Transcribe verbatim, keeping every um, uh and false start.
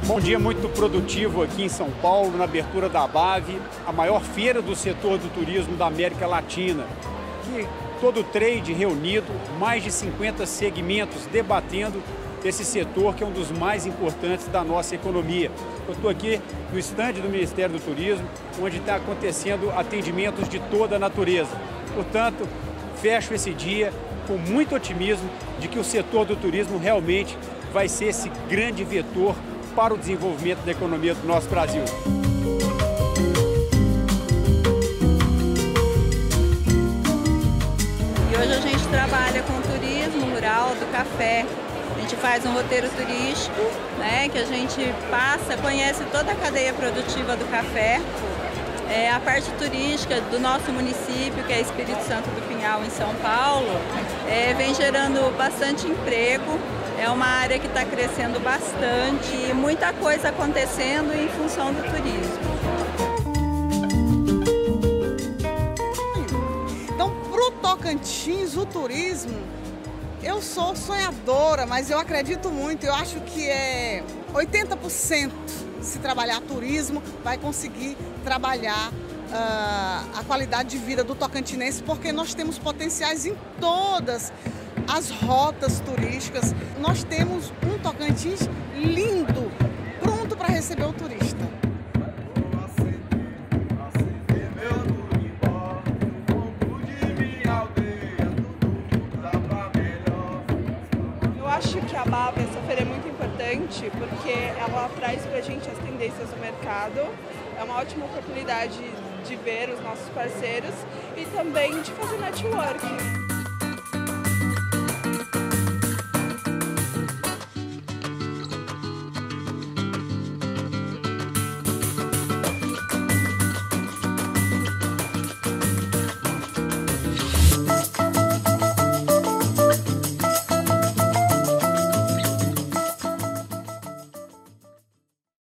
Bom dia muito produtivo aqui em São Paulo, na abertura da ABAV, a maior feira do setor do turismo da América Latina. Aqui, todo o trade reunido, mais de cinquenta segmentos debatendo esse setor que é um dos mais importantes da nossa economia. Eu estou aqui no estande do Ministério do Turismo, onde está acontecendo atendimentos de toda a natureza. Portanto, fecho esse dia com muito otimismo de que o setor do turismo realmente vai ser esse grande vetor para o desenvolvimento da economia do nosso Brasil. E hoje a gente trabalha com o turismo rural do café. A gente faz um roteiro turístico, né, que a gente passa, conhece toda a cadeia produtiva do café. É, a parte turística do nosso município, que é Espírito Santo do Pinhal, em São Paulo, é, vem gerando bastante emprego. É uma área que está crescendo bastante e muita coisa acontecendo em função do turismo. Então, para o Tocantins, o turismo, eu sou sonhadora, mas eu acredito muito. Eu acho que é oitenta por cento se trabalhar turismo, vai conseguir trabalhar uh, a qualidade de vida do tocantinense, porque nós temos potenciais em todas as rotas turísticas. Nós temos um Tocantins lindo, pronto para receber o turista. Eu acho que a ABAV, essa feira é muito importante porque ela traz para a gente as tendências do mercado. É uma ótima oportunidade de ver os nossos parceiros e também de fazer networking.